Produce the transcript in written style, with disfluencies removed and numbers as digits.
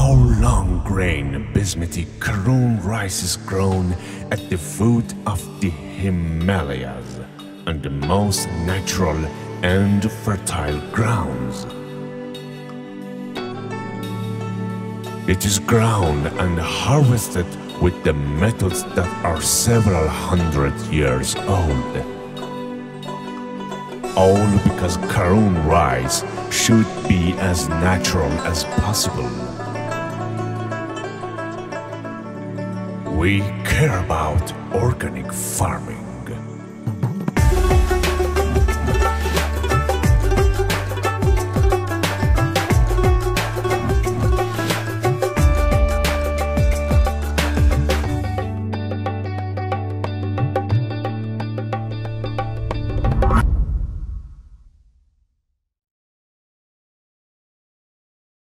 Our long-grain Basmati Karoon rice is grown at the foot of the Himalayas on the most natural and fertile grounds. It is ground and harvested with the methods that are several hundred years old. All because Karoon rice should be as natural as possible. We care about organic farming.